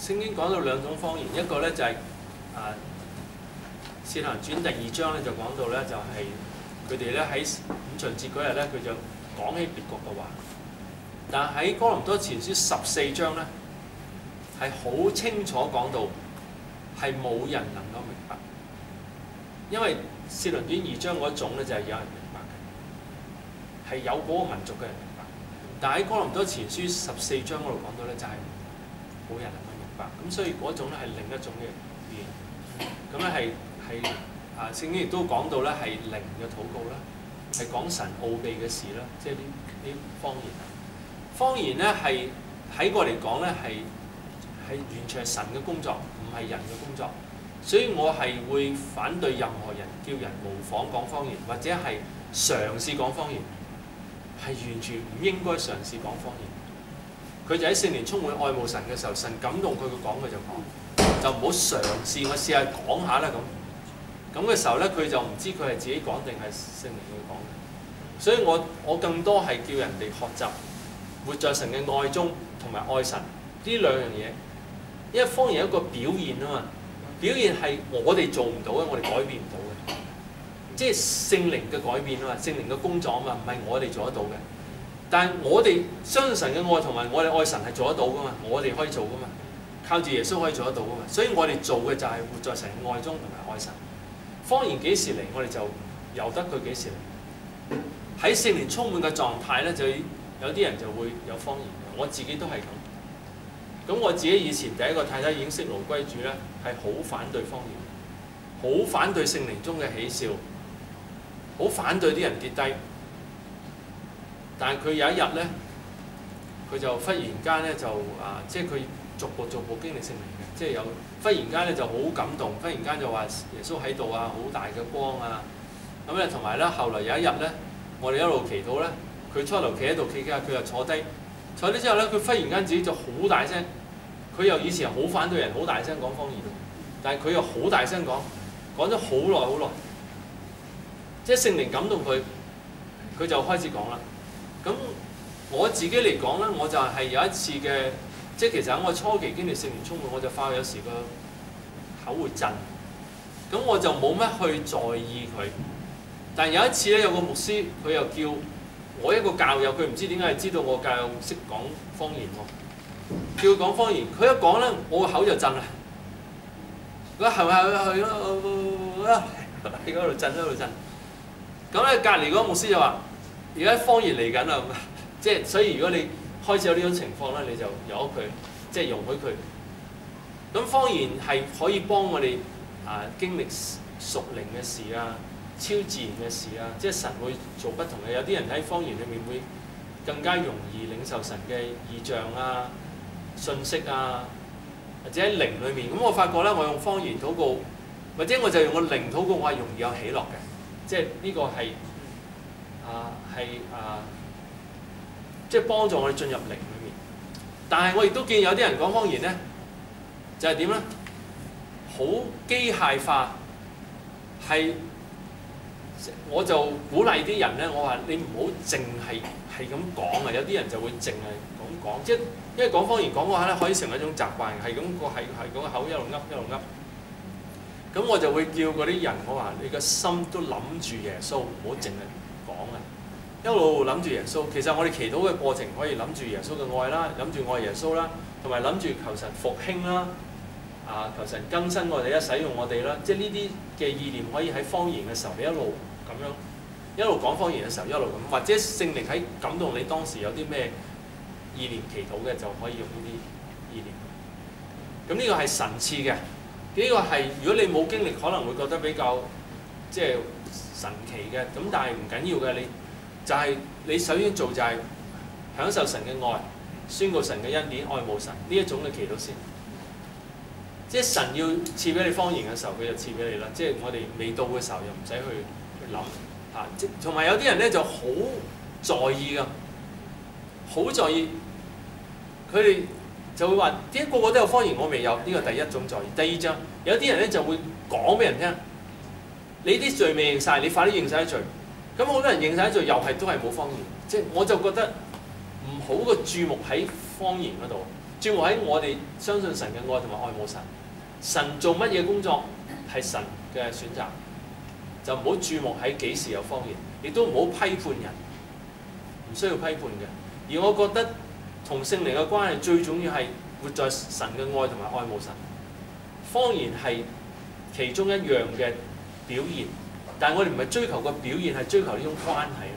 聖經講到兩種方言，一個咧就係《使徒行傳》第2章咧就講到咧就係佢哋咧喺五旬節嗰日咧佢就講起別國嘅話，但喺哥林多前書14章咧係好清楚講到係冇人能夠明白，因為《使徒行傳》2章嗰種咧就係有人明白嘅，係有嗰個民族嘅人明白，但喺哥林多前書14章嗰度講到咧就係冇人能夠明白，咁所以嗰種咧係另一種嘅語言，咁咧係聖經亦都講到咧係靈嘅禱告啦，係講神奧秘嘅事啦，即係啲方言。方言咧係喺我嚟講咧係完全係神嘅工作，唔係人嘅工作，所以我係會反對任何人叫人模仿講方言，或者係嘗試講方言，係完全唔應該嘗試講方言。佢就喺聖靈充滿愛慕神嘅時候，神感動佢講佢就講，就唔好嘗試我試下講下啦咁。咁嘅時候咧，佢就唔知佢係自己講定係聖靈去講嘅。所以我更多係叫人哋學習活在神嘅愛中，同埋愛神呢兩樣嘢。因為方言係一個表現啊嘛，表現係我哋做唔到嘅，我哋改變唔到嘅，即係聖靈嘅改變啊嘛，聖靈嘅工作啊嘛，唔係我哋做得到嘅。但係我哋相信神嘅愛同埋我哋愛神係做得到噶嘛，我哋可以做噶嘛，靠住耶穌可以做得到噶嘛。所以我哋做嘅就係活在神嘅愛中同埋愛神。方言幾時嚟，我哋就由得佢幾時嚟。喺聖靈充滿嘅狀態咧，就有啲人就會有方言。我自己都係咁。咁我自己以前第一個太太已經息勞歸主咧，係好反對方言，好反對聖靈中嘅喜笑，好反對啲人跌低。但係佢有一日咧，佢就忽然間咧就即係佢逐步經歷聖靈嘅，即係有忽然間咧就好感動，忽然間就話耶穌喺度啊，好大嘅光啊，咁咧同埋咧後來有一日咧，我哋一路祈禱咧，佢初頭企喺度企下，佢又坐低之後咧，佢忽然間自己就好大聲，佢又以前好反對人，好大聲講方言，但係佢又好大聲講咗好耐，即係聖靈感動佢，佢就開始講啦。咁我自己嚟講咧，我就係有一次嘅，即係其實喺我初期經歷聖靈充滿，我就發覺有時個口會震，咁我就冇乜去在意佢。但係有一次咧，有個牧師佢又叫我一個教友，佢唔知點解係知道我教友識講方言喎，叫佢講方言，佢一講咧，我個口就震啦。佢係喺嗰度震，喺度震。咁咧隔離嗰個牧師就話：而家方言嚟緊啦，即係所以如果你開始有呢種情況咧，你就由佢，即係容許佢。咁方言係可以幫我哋經歷屬靈嘅事啊、超自然嘅事啊，即係神會做不同嘅。有啲人喺方言裏面會更加容易領受神嘅異象啊、信息啊，或者喺靈裏面。咁我發覺咧，我用方言禱告，或者我就用個靈禱告，我係容易有喜樂嘅。即係呢個係即係幫助我哋進入靈裏面。但係我亦都見有啲人講方言咧，就係點咧？好機械化，係我就鼓勵啲人咧，我話你唔好淨係咁講啊！有啲人就會淨係咁講，即係因為講方言講嗰下咧，可以成為一種習慣，係咁個口一路噏一路噏。咁我就會叫嗰啲人，我話你個心都諗住耶穌，唔好淨係講啊！一路諗住耶穌。其實我哋祈禱嘅過程可以諗住耶穌嘅愛啦，諗住愛耶穌啦，同埋諗住求神復興啦，求神更新我哋啦，使用我哋啦。即係呢啲嘅意念可以喺方言嘅時候，你一路咁樣一路講方言嘅時候，一路咁，或者聖靈喺感動你當時有啲咩意念祈禱嘅，就可以用呢啲意念。咁呢個係神賜嘅。呢個係如果你冇經歷，可能會覺得比較即係神奇嘅。咁但係唔緊要嘅，你就係你首先做就係享受神嘅愛，宣告神嘅恩典，愛慕神呢一種嘅祈禱先。即係神要賜俾你方言嘅時候，佢就賜俾你啦。即係我哋未到嘅時候，又唔使去諗嚇。即同埋有啲人咧就好在意㗎，好在意佢哋。就會話點解個個都有方言，我未有？呢個第一種在意。第二種有啲人咧就會講俾人聽，你啲罪未認晒，你快啲認晒啲罪。咁好多人認晒啲罪，都係冇方言。即係我就覺得唔好個注目喺方言嗰度， 注目喺我哋相信神嘅愛同埋愛慕神。神做乜嘢工作係神嘅選擇，就唔好注目喺幾時有方言，亦都唔好批判人，唔需要批判嘅。而我覺得同聖靈嘅關係最重要係活在神嘅愛同埋愛慕神。方言係其中一樣嘅表現，但係我哋唔係追求個表現，係追求呢種關係。